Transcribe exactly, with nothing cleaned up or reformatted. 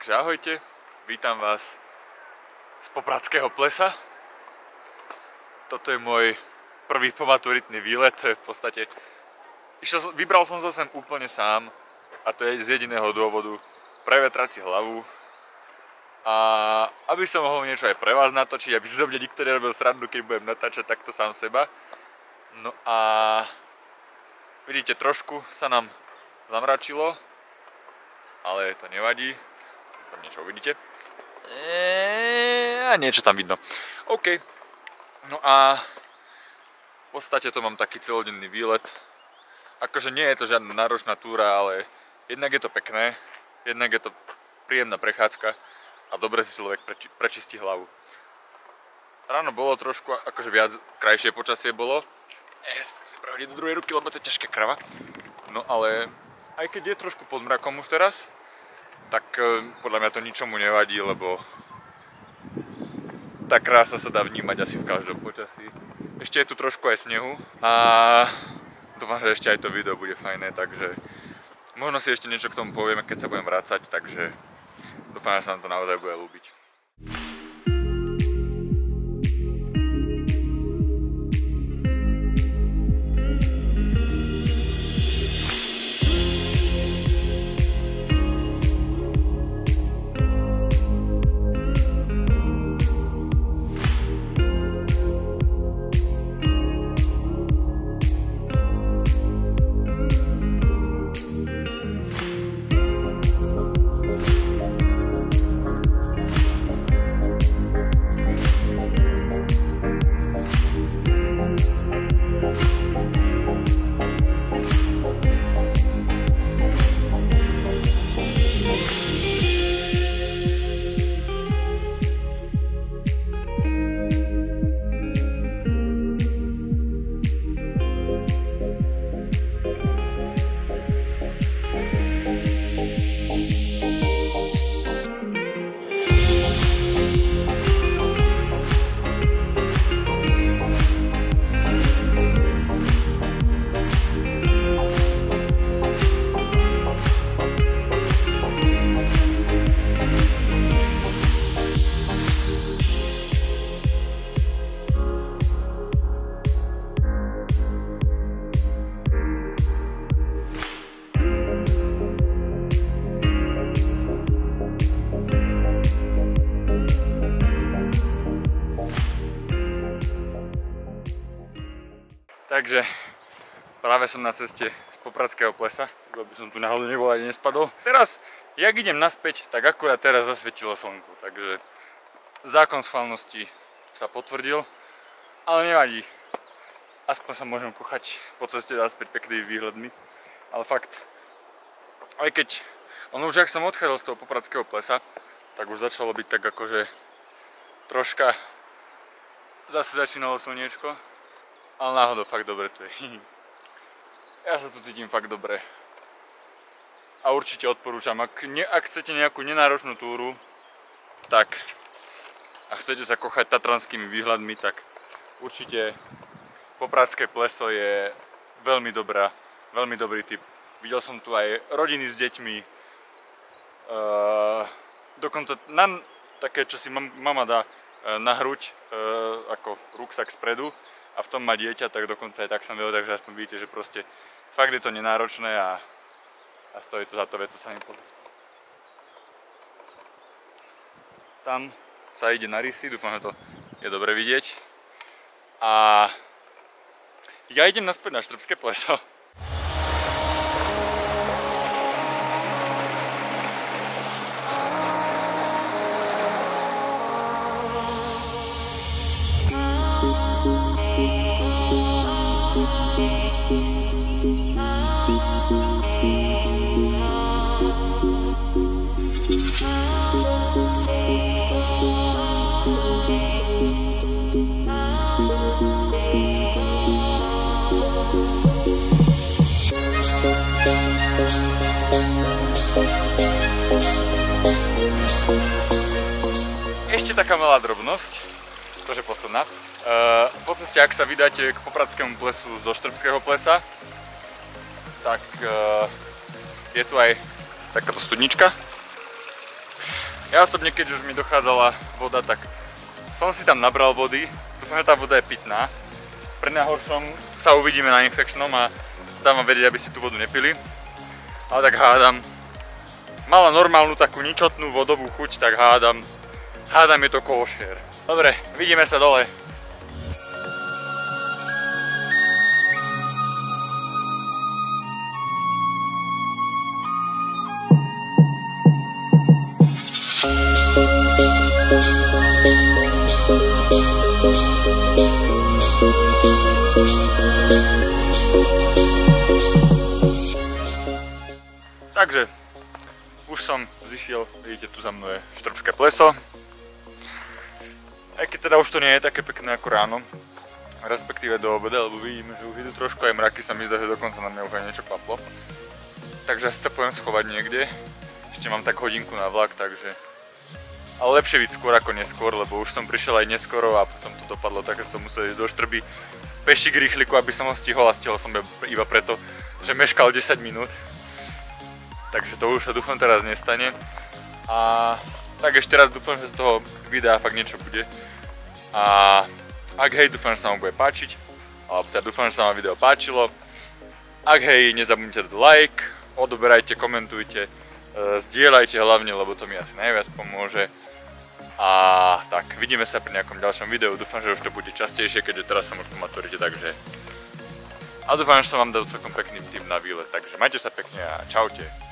Takže ahojte, vítam vás z Popradského plesa. Toto je môj prvý pomaturitný výlet, to je v podstate... Išiel, vybral som sa sem úplne sám a to je z jediného dôvodu, prevetrať si hlavu a aby som mohol niečo aj pre vás natočiť, aby som mne nikto nerobil srandu, keď budem natáčať takto sám seba. No a vidíte, trošku sa nám zamračilo, ale to nevadí. Tam niečo uvidíte. Eee, a niečo tam vidno. OK. No a v podstate to mám taký celodenný výlet. Akože nie je to žiadna náročná túra, ale jednak je to pekné, jednak je to príjemná prechádzka a dobre si človek preči prečistí hlavu. Ráno bolo trošku, akože viac krajšie počasie bolo. Yes, tak si prehodiť do druhej ruky, lebo to je ťažká krava. No ale aj keď je trošku pod mrakom už teraz, tak podľa mňa to ničomu nevadí, lebo tá krása sa dá vnímať asi v každom počasí. Ešte je tu trošku aj snehu a dúfam, že ešte aj to video bude fajné, takže možno si ešte niečo k tomu povieme, keď sa budem vrácať, takže dúfam, že sa nám to naozaj bude ľúbiť. Takže práve som na ceste z Popradského plesa, aby som tu náhodou nebol ani nespadol. Teraz, jak idem naspäť, tak akurát teraz zasvietilo slnko, takže zákon schválnosti sa potvrdil, ale nevadí. Aspoň sa môžem kochať po ceste naspäť peknými výhľadmi, ale fakt, aj keď, ono už ak som odchádzal z toho Popradského plesa, tak už začalo byť tak akože troška, zase začínalo slniečko. Ale náhodou fakt dobre to je. Ja sa tu cítim fakt dobre. A určite odporúčam, ak, ne, ak chcete nejakú nenáročnú túru, tak a chcete sa kochať tatranskými výhľadmi, tak určite Popradské pleso je veľmi dobrá, veľmi dobrý tip. Videl som tu aj rodiny s deťmi, uh, dokonca na také, čo si mama dá uh, na hruď, uh, ako ruksak spredu, a v tom má dieťa, tak dokonca aj tak som vedel, takže aspoň vidíte, že proste fakt je to nenáročné a, a stojí to za to vec, co sa mi podľa. Tam sa ide na rysy, dúfam, že to je dobre vidieť. A ja idem naspäť na Štrbské pleso. Ešte taká malá drobnosť, to je posledná. Uh, po ceste, ak sa vydáte k Popradskému plesu zo Štrbského plesa, tak uh, je tu aj takáto studnička. Ja osobne, keď už mi dochádzala voda, tak som si tam nabral vody. Dúfam, že tá voda je pitná. Pri najhoršom sa uvidíme na infekčnom a dám vám vedieť, aby si tú vodu nepili. Ale tak hádam, mala normálnu takú ničotnú vodovú chuť, tak hádam, hádam je to košer. Dobre, vidíme sa dole. Takže, už som zišiel, vidíte, tu za mnou je Štrbské pleso. Aj keď teda už to nie je také pekné ako ráno, respektíve do obeda, lebo vidíme, že už idú trošku aj mraky, sa mi zdá, že dokonca na mňa už aj niečo paplo. Takže asi sa poviem schovať niekde, ešte mám tak hodinku na vlak, takže... Ale lepšie byť skôr ako neskôr, lebo už som prišiel aj neskoro a potom to dopadlo tak, že som musel ísť do Štrby peši k rýchliku, aby som ho stihol a stihol som iba preto, že meškal desať minút. Takže to už sa dúfam teraz nestane. A tak ešte raz dúfam, že z toho videa fakt niečo bude. A ak hej, dúfam, že sa vám bude páčiť. Alebo teda dúfam, že sa vám video páčilo. Ak hej, nezabudnite dať like, odoberajte, komentujte, zdieľajte hlavne, lebo to mi asi najviac pomôže. A tak, vidíme sa pri nejakom ďalšom videu. Dúfam, že už to bude častejšie, keďže teraz som už po maturite, takže... A dúfam, že som vám dal celkom pekný tip na výlet, takže majte sa pekne a čaute.